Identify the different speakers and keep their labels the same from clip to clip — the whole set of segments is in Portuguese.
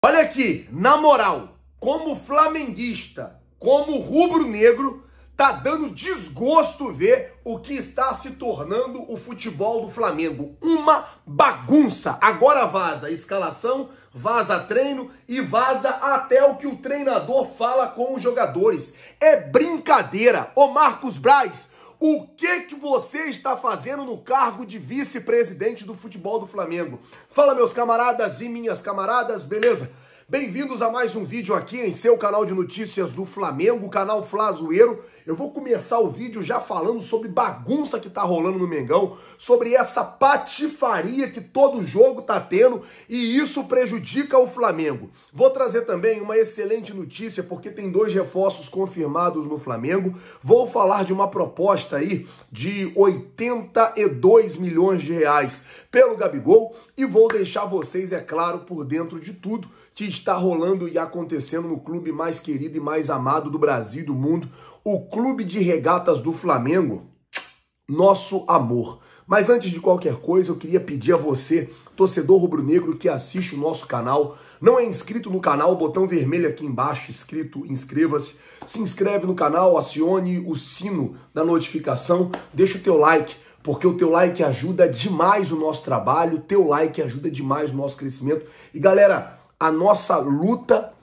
Speaker 1: Olha aqui, na moral, como flamenguista, como rubro-negro, tá dando desgosto ver o que está se tornando o futebol do Flamengo. Uma bagunça. Agora vaza escalação, vaza treino e vaza até o que o treinador fala com os jogadores. É brincadeira. Ô Marcos Braz, o que você está fazendo no cargo de vice-presidente do futebol do Flamengo? Fala, meus camaradas e minhas camaradas, beleza? Bem-vindos a mais um vídeo aqui em seu canal de notícias do Flamengo, o canal Flazoeiro. Eu vou começar o vídeo já falando sobre bagunça que tá rolando no Mengão, sobre essa patifaria que todo jogo tá tendo e isso prejudica o Flamengo. Vou trazer também uma excelente notícia porque tem 2 reforços confirmados no Flamengo. Vou falar de uma proposta aí de 82 milhões de reais pelo Gabigol e vou deixar vocês, é claro, por dentro de tudo que está rolando e acontecendo no clube mais querido e mais amado do Brasil e do mundo, o Clube de Regatas do Flamengo, nosso amor. Mas antes de qualquer coisa, eu queria pedir a você, torcedor rubro-negro que assiste o nosso canal, não é inscrito no canal, botão vermelho aqui embaixo, escrito inscreva-se, se inscreve no canal, acione o sino da notificação, deixa o teu like, porque o teu like ajuda demais o nosso trabalho, o teu like ajuda demais o nosso crescimento. E galera, a nossa luta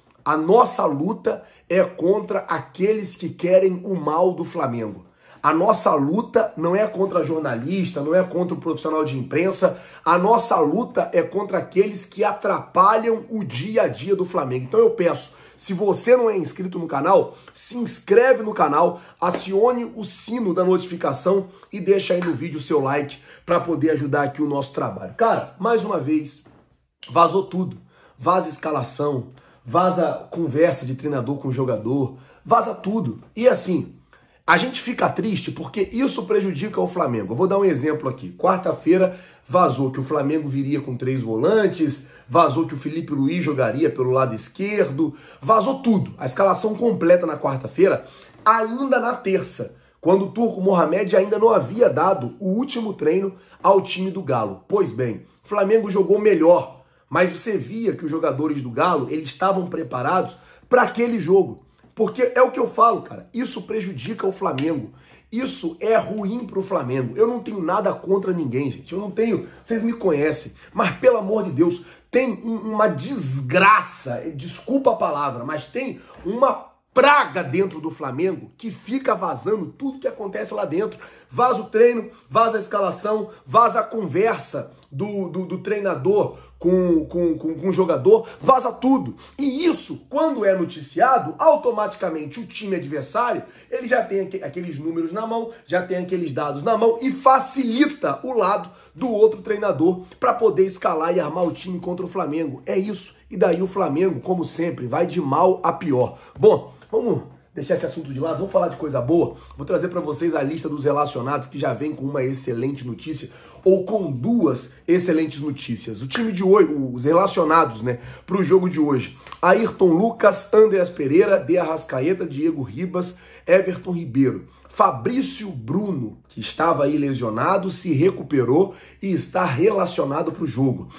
Speaker 1: é contra aqueles que querem o mal do Flamengo. A nossa luta não é contra jornalista, não é contra o profissional de imprensa. A nossa luta é contra aqueles que atrapalham o dia a dia do Flamengo. Então eu peço, se você não é inscrito no canal, se inscreve no canal, acione o sino da notificação e deixa aí no vídeo o seu like para poder ajudar aqui o nosso trabalho. Cara, mais uma vez, vazou tudo. Vaza escalação, vaza conversa de treinador com jogador, vaza tudo. E assim, a gente fica triste porque isso prejudica o Flamengo. Eu vou dar um exemplo aqui. Quarta-feira vazou que o Flamengo viria com 3 volantes, vazou que o Felipe Luiz jogaria pelo lado esquerdo, vazou tudo. A escalação completa na quarta-feira, ainda na terça, quando o Turco Mohamed ainda não havia dado o último treino ao time do Galo. Pois bem, o Flamengo jogou melhor. Mas você via que os jogadores do Galo, eles estavam preparados para aquele jogo. Porque é o que eu falo, cara, isso prejudica o Flamengo. Isso é ruim pro Flamengo. Eu não tenho nada contra ninguém, gente. Eu não tenho, vocês me conhecem. Mas pelo amor de Deus, tem uma desgraça, desculpa a palavra, mas tem uma praga dentro do Flamengo que fica vazando tudo que acontece lá dentro. Vaza o treino, vaza a escalação, vaza a conversa do treinador com o jogador, vaza tudo. E isso, quando é noticiado, automaticamente o time adversário, ele já tem aqueles números na mão, já tem aqueles dados na mão e facilita o lado do outro treinador para poder escalar e armar o time contra o Flamengo. É isso. E daí o Flamengo, como sempre, vai de mal a pior. Bom, vamos deixar esse assunto de lado, vamos falar de coisa boa. Vou trazer para vocês a lista dos relacionados que já vem com uma excelente notícia ou com 2 excelentes notícias. O time de hoje, os relacionados, né, para o jogo de hoje: Ayrton Lucas, Andreas Pereira, De Arrascaeta, Diego Ribas, Everton Ribeiro. Fabrício Bruno, que estava aí lesionado, se recuperou e está relacionado para o jogo.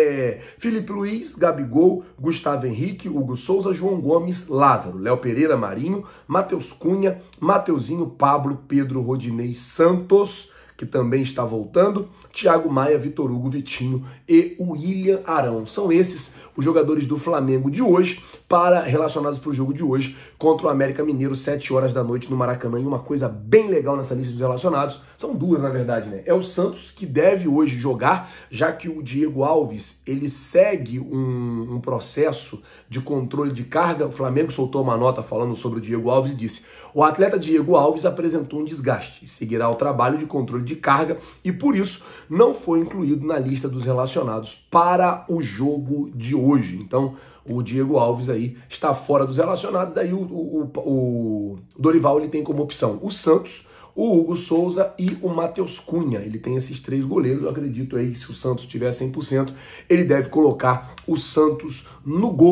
Speaker 1: Felipe Luiz, Gabigol, Gustavo Henrique, Hugo Souza, João Gomes, Lázaro, Léo Pereira, Marinho, Matheus Cunha, Mateuzinho, Pablo, Pedro, Rodinei, Santos, que também está voltando, Thiago Maia, Vitor Hugo, Vitinho e William Arão. São esses os jogadores do Flamengo de hoje, relacionados para o jogo de hoje contra o América Mineiro, 7 horas da noite no Maracanã. E uma coisa bem legal nessa lista dos relacionados, são 2 na verdade, né? É o Santos, que deve hoje jogar, já que o Diego Alves, ele segue um processo de controle de carga. O Flamengo soltou uma nota falando sobre o Diego Alves e disse: o atleta Diego Alves apresentou um desgaste e seguirá o trabalho de controle de carga e por isso não foi incluído na lista dos relacionados para o jogo de hoje. Então o Diego Alves aí está fora dos relacionados, daí o Dorival ele tem como opção o Santos, o Hugo Souza e o Matheus Cunha. Ele tem esses 3 goleiros. Eu acredito aí, se o Santos tiver 100%, ele deve colocar o Santos no gol.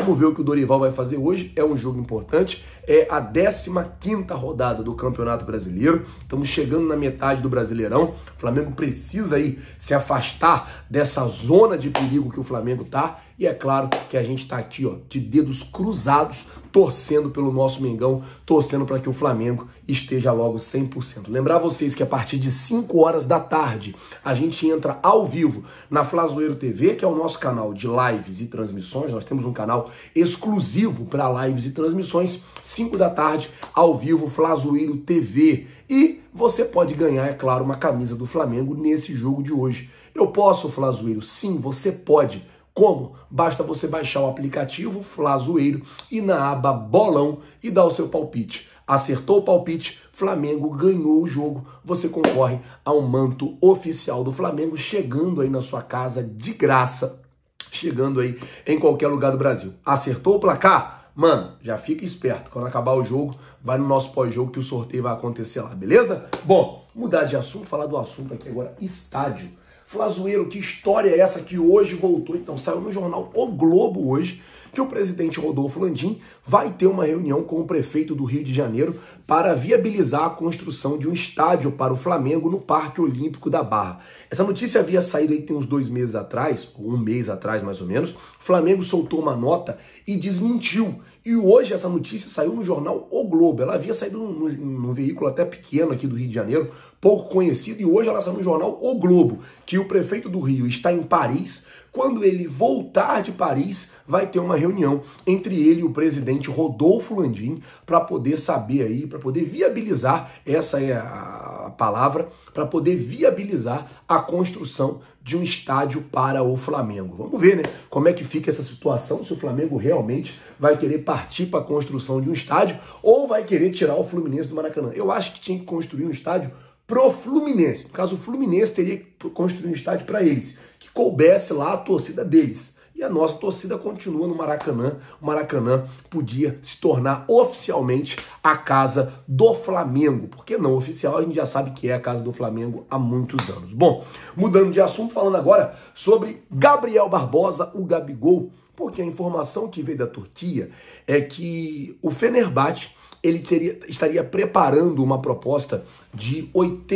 Speaker 1: Vamos ver o que o Dorival vai fazer hoje. É um jogo importante. É a 15ª rodada do Campeonato Brasileiro. Estamos chegando na metade do Brasileirão. O Flamengo precisa aí se afastar dessa zona de perigo que o Flamengo tá. E é claro que a gente está aqui, ó, de dedos cruzados, torcendo pelo nosso Mengão, torcendo para que o Flamengo esteja logo 100%. Lembrar vocês que a partir de 5 horas da tarde a gente entra ao vivo na Flazoeiro TV, que é o nosso canal de lives e transmissões. Nós temos um canal exclusivo para lives e transmissões. 5 da tarde, ao vivo, Flazoeiro TV. E você pode ganhar, é claro, uma camisa do Flamengo nesse jogo de hoje. Eu posso, Flazoeiro? Sim, você pode. Como? Basta você baixar o aplicativo Flazoeiro e na aba Bolão e dar o seu palpite. Acertou o palpite, Flamengo ganhou o jogo, você concorre a um manto oficial do Flamengo chegando aí na sua casa de graça, chegando aí em qualquer lugar do Brasil. Acertou o placar? Mano, já fica esperto. Quando acabar o jogo, vai no nosso pós-jogo que o sorteio vai acontecer lá, beleza? Bom, mudar de assunto, falar do assunto aqui agora, estádio. Flazoeiro, que história é essa que hoje voltou? Então, saiu no jornal O Globo hoje que o presidente Rodolfo Landim vai ter uma reunião com o prefeito do Rio de Janeiro para viabilizar a construção de um estádio para o Flamengo no Parque Olímpico da Barra. Essa notícia havia saído aí tem uns 2 meses atrás, ou 1 mês atrás mais ou menos. O Flamengo soltou uma nota e desmentiu. E hoje essa notícia saiu no jornal O Globo. Ela havia saído num veículo até pequeno aqui do Rio de Janeiro, pouco conhecido, e hoje ela saiu no jornal O Globo, que o prefeito do Rio está em Paris. Quando ele voltar de Paris, vai ter uma reunião entre ele e o presidente Rodolfo Landim para poder saber aí, para poder viabilizar, essa é a palavra, para poder viabilizar a construção de um estádio para o Flamengo. Vamos ver, né, como é que fica essa situação, se o Flamengo realmente vai querer partir para a construção de um estádio ou vai querer tirar o Fluminense do Maracanã. Eu acho que tinha que construir um estádio pro Fluminense. No caso, o Fluminense teria que construir um estádio para eles, que coubesse lá a torcida deles. E a nossa torcida continua no Maracanã. O Maracanã podia se tornar oficialmente a casa do Flamengo. Porque não oficial, a gente já sabe que é a casa do Flamengo há muitos anos. Bom, mudando de assunto, falando agora sobre Gabriel Barbosa, o Gabigol, porque a informação que veio da Turquia é que o Fenerbahçe ele estaria preparando uma proposta de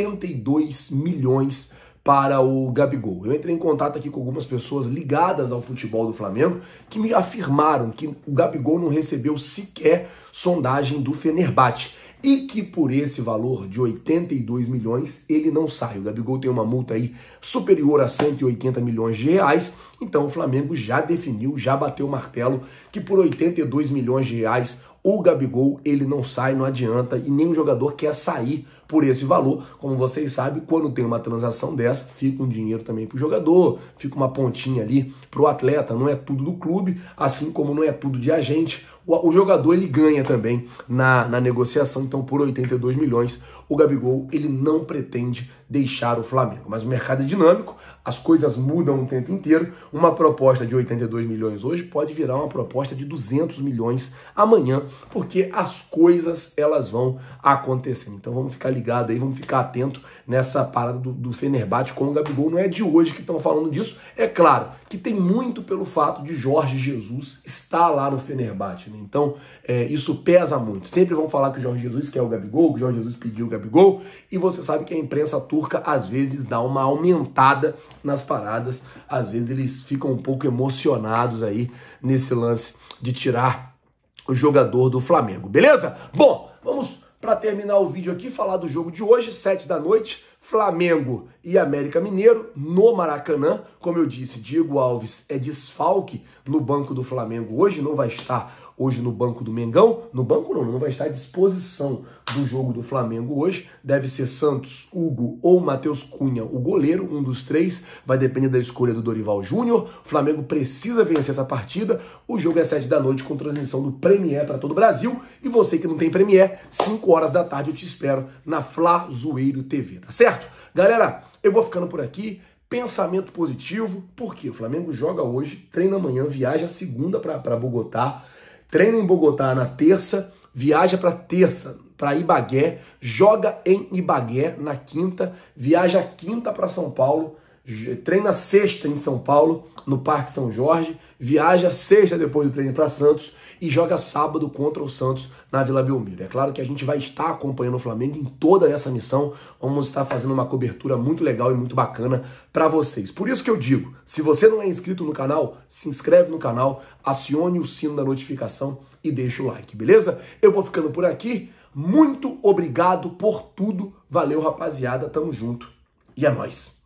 Speaker 1: 82 milhões para o Gabigol. Eu entrei em contato aqui com algumas pessoas ligadas ao futebol do Flamengo que me afirmaram que o Gabigol não recebeu sequer sondagem do Fenerbahçe e que por esse valor de 82 milhões ele não sai. O Gabigol tem uma multa aí superior a 180 milhões de reais, então o Flamengo já definiu, já bateu o martelo que por 82 milhões de reais o Gabigol, ele não sai, não adianta, e nem o jogador quer sair por esse valor. Como vocês sabem, quando tem uma transação dessa, fica um dinheiro também pro jogador, fica uma pontinha ali pro atleta, não é tudo do clube, assim como não é tudo de agente. O jogador, ele ganha também na negociação, então por 82 milhões, o Gabigol, ele não pretende deixar o Flamengo. Mas o mercado é dinâmico, as coisas mudam o tempo inteiro. Uma proposta de 82 milhões hoje pode virar uma proposta de 200 milhões amanhã, porque as coisas, elas vão acontecendo. Então vamos ficar ligado aí, vamos ficar atento nessa parada do Fenerbahçe com o Gabigol. Não é de hoje que estão falando disso. É claro que tem muito pelo fato de Jorge Jesus estar lá no Fenerbahçe, né? Então isso pesa muito. Sempre vão falar que o Jorge Jesus quer o Gabigol, que o Jorge Jesus pediu o Gabigol, e você sabe que a imprensa turca às vezes dá uma aumentada nas paradas, às vezes eles ficam um pouco emocionados aí nesse lance de tirar o jogador do Flamengo, beleza? Bom, vamos para terminar o vídeo aqui, falar do jogo de hoje, 7 da noite, Flamengo e América Mineiro no Maracanã. Como eu disse, Diego Alves é desfalque no banco do Flamengo hoje, não vai estar hoje no banco do Mengão. No banco não vai estar à disposição do jogo do Flamengo hoje. Deve ser Santos, Hugo ou Matheus Cunha, o goleiro, um dos três. Vai depender da escolha do Dorival Júnior. O Flamengo precisa vencer essa partida. O jogo é 7 da noite com transmissão do Premier para todo o Brasil. E você que não tem Premier, 5 horas da tarde eu te espero na Flazoeiro TV, tá certo? Galera, eu vou ficando por aqui. Pensamento positivo, porque o Flamengo joga hoje, treina amanhã, viaja segunda para Bogotá, treina em Bogotá na terça, viaja para Ibagué, joga em Ibagué na quinta, viaja quinta para São Paulo, treina sexta em São Paulo, no Parque São Jorge, viaja sexta depois do treino para Santos e joga sábado contra o Santos na Vila Belmiro. É claro que a gente vai estar acompanhando o Flamengo em toda essa missão, vamos estar fazendo uma cobertura muito legal e muito bacana para vocês. Por isso que eu digo, se você não é inscrito no canal, se inscreve no canal, acione o sino da notificação e deixa o like, beleza? Eu vou ficando por aqui, muito obrigado por tudo, valeu rapaziada, tamo junto e é nóis!